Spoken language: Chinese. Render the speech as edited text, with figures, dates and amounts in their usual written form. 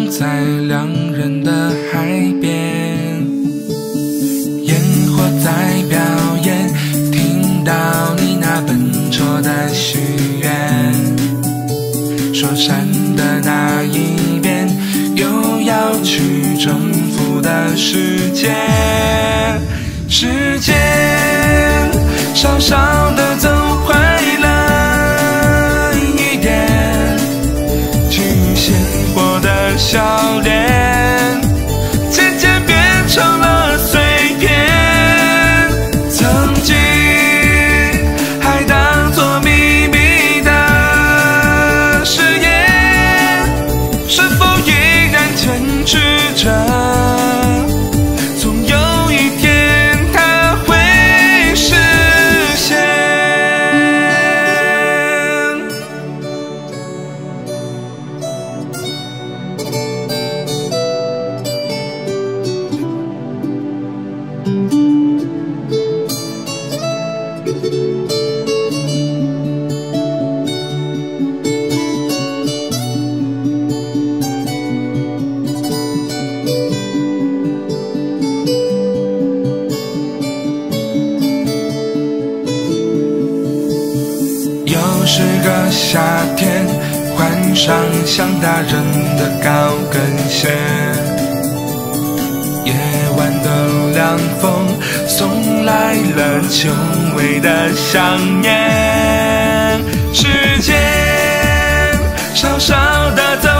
在两人的海边，烟火在表演，听到你那笨拙的许愿，说山的那一边又要去征服的世界，时间稍稍的走快了一点，去鲜活的笑脸渐渐变成了碎片，曾经还当作秘密的誓言，是否依然坚持着，总有一天它会实现。又是个夏天，换上像大人的高跟鞋，夜晚的凉风送来了久违的想念，时间稍稍的走